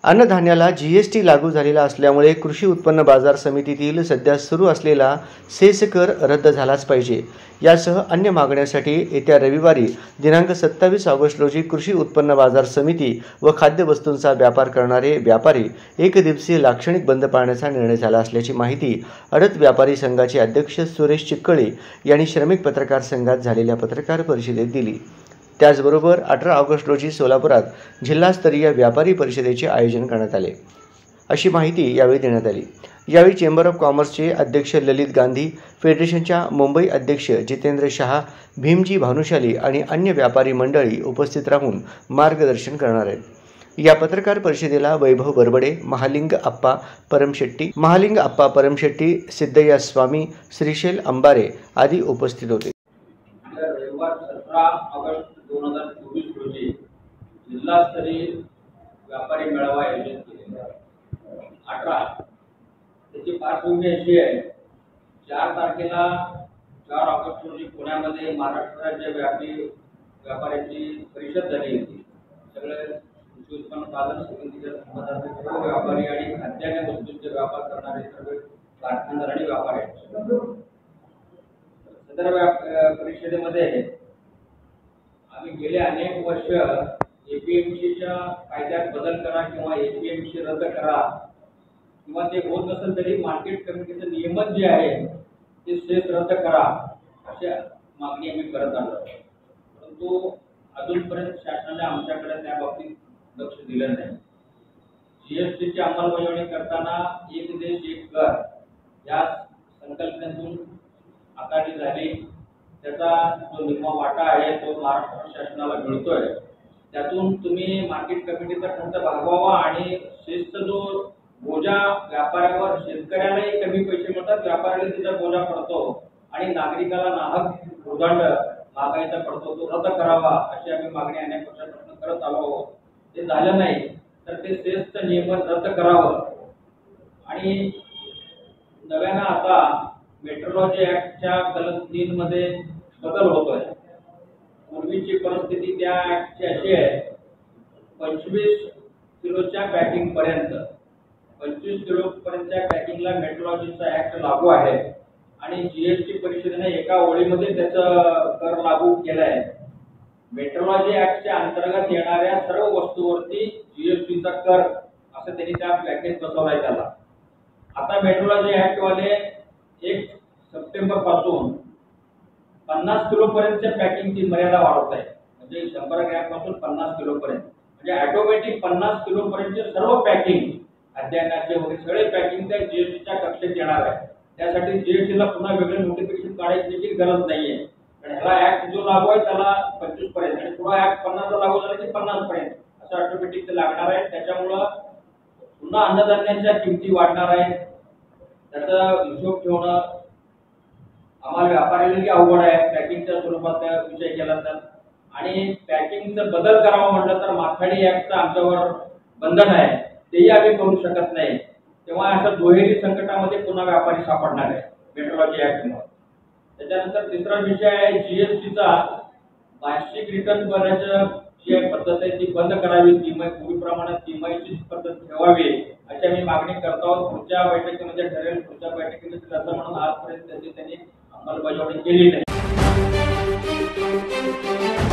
अन्नधान्याला GST लागू झालेला असल्यामुळे कृषी उत्पन्न बाजार समितीतील सध्या सुरू असलेला सेस कर रद्द झालाच पाहिजे यासह अन्य मागण्यांसाठी येत्या रविवारी दिनांक 27 ऑगस्ट रोजी कृषी उत्पन्न बाजार समिती व खाद्य वस्तूंचा व्यापार करणारे व्यापारी एकदिवसीय लाक्षणिक बंद पाळण्याचा निर्णय झाला असल्याची माहिती आडत व्यापारी संघाचे अध्यक्ष सुरेश चिक्कळे यांनी श्रमिक पत्रकार संघात झालेल्या पत्रकार परिषदेत दिली। त्याचबरोबर 18 ऑगस्ट रोजी सोलापुरात जिल्हास्तरीय व्यापारी परिषदेचे आयोजन करण्यात आले अशी माहिती यावेळी देण्यात आली। यावेळी चेंबर ऑफ कॉमर्सचे अध्यक्ष ललित गांधी, फेडरेशनच्या मुंबई अध्यक्ष जितेंद्र शहा, भीमजी भानुशाली आणि अन्य व्यापारी मंडळी उपस्थित राहून मार्गदर्शन करणार आहेत। या पत्रकार परिषदेला वैभव बरबडे, महालिंग अप्पा परमशेट्टी, सिद्धय्या स्वामी, श्रीशैल अंबारे आदी उपस्थित होते। 17 ऑगस्ट 2024 रोजी जिल्हास्तरीय व्यापारी मेळावा आयोजित केलेला आहे। 18 त्याची पार्श्वभूमी अशी आहे, 4 तारखेला 4 ऑगस्ट रोजी पुण्यामध्ये महाराष्ट्र राज्य व्यापाऱ्यांची परिषद झाली होती। सगळे कृषी उत्पन्न बाजार समितीच्या संबंधातील सर्व व्यापारी आणि खाद्यान्न वस्तूंचे व्यापार करणारे सर्व कारखानदार आणि व्यापारी सदर परिषदेमध्ये आम्ही गेले अनेक वर्ष एपीएमसीच्या कायद्यात बदल करा किंवा एपीएमसी रद्द करा किंवा ते होत नसेल तरी मार्केट कमिटीचं नियमन जे आहे ते सेस रद्द करा अशा मागणी आम्ही करत आलो, परंतु अजूनपर्यंत शासनाने आमच्याकडे त्या बाबतीत लक्ष दिलं नाही। जीएसटीची अंमलबजावणी करताना एक देश एक कर या संकल्पनेतून आखाडी झाली, त्याचा जो निम्मा वाटा आहे तो महाराष्ट्र शासनाला मिळतोय। त्यातून तुम्ही मार्केट कमिटीचा खर्च भागवावा आणि सेसचा जो बोजा व्यापाऱ्यावर, शेतकऱ्यालाही कमी पैसे मिळतात, व्यापाऱ्याला तिचा बोजा पडतो आणि नागरिकाला नाहक उर्दंड मागायचा पडतो, तो रद्द करावा अशी आम्ही मागणी अनेक वर्षापासून करत आलो आहोत। ते झालं नाही तर ते सेसचं नियमन रद्द करावं आणि नव्यानं आता मेट्रोलॉजी ऍक्टच्या कलम 3 मध्ये बदल होतोय। पूर्वीची परिस्थिती त्या ऍक्टची अशी आहे, 25 किलोच्या पॅकिंग पर्यंत 25 किलो पर्यंतच्या पॅकिंगला मेट्रोलॉजीचा ऍक्ट लागू आहे आणि जीएसटी परिषदेने एका ओळीमध्ये त्याचं कर लागू केलाय। मेट्रोलॉजी ऍक्टच्या अंतर्गत येणाऱ्या सर्व वस्तूवरती जीएसटीचा कर असं त्यांनी त्या पॅकेज बसवलाय त्याला। आता मेट्रोलॉजी ऍक्ट वाले 1 सप्टेंबर पासून 50 किलो पर्यंतच्या पॅकिंगची मर्यादा वाढवत आहे, म्हणजे 100 ग्रॅम पासून 50 किलो पर्यंत, म्हणजे ऑटोमॅटिक 50 किलो पर्यंतचे सर्व पॅकिंग खाद्यान्नाचे वगैरे सगळे पॅकिंग त्या जीएसटीच्या कक्षेत येणार आहे। त्यासाठी जीएसटीला पुन्हा वेगळे नोटिफिकेशन काढायची देखील गरज नाहीये, कारण ह्याला ऍक्ट जो लागू आहे त्याला 25 पर्यंत आणि पुन्हा ऍक्ट 50 ला लागू झाला की 50 पर्यंत असं ऑटोमॅटिक ते लागणार आहे। त्याच्यामुळं पुन्हा अन्नधान्यांच्या किमती वाढणार आहेत, त्याचा हिशोब ठेवणं आम्हाला व्यापाऱ्यालाही अवघड आहे। पॅकिंगच्या स्वरूपात विषय केला तर आणि पॅकिंगचं बदल करावं म्हटलं तर माथाडी ऍक्टचं आमच्यावर बंधन आहे, तेही आम्ही करू शकत नाही। तेव्हा असं दुहेरी संकटामध्ये पुन्हा व्यापारी सापडणार आहे मेट्रोलॉजी ऍक्टमुळे। त्याच्यानंतर तिसरा विषय आहे जीएसटीचा वार्षिक रिटर्न भरण्याची जी पद्धत आहे ती बंद करावी, पूर्वीप्रमाणे तिमाहीची पद्धत ठेवावी अशी आम्ही मागणी करत आहोत। पुढच्या बैठकीमध्ये ठरेल, पुढच्या बैठकीमध्ये असं म्हणून आजपर्यंत त्यांनी अंमलबजावणी केली नाही।